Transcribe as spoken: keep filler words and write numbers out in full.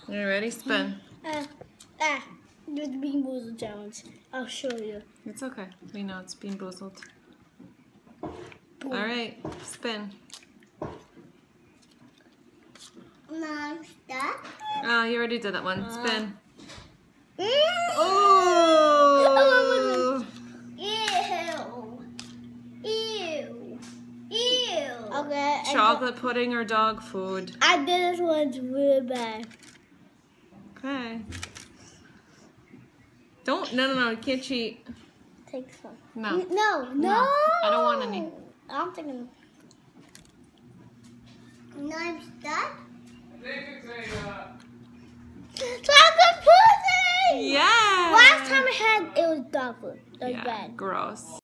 You ready? Spin. Uh, ah, the Bean Boozled challenge. I'll show you. It's okay. We know it's Bean Boozled. Boom. All right, spin. Non-stop. Oh, you already did that one. Uh, Spin. Mm. Oh! Ew. Ew. Ew. Okay. Chocolate pudding or dog food? I did this one's really bad. Okay. Don't. No, no, no. You can't cheat. Take some. No. No. No. No. I don't want any. I'm thinking. Non-stop. Chocolate pudding! Yeah. Last time I had it was dog food. It was Yeah, bad. gross.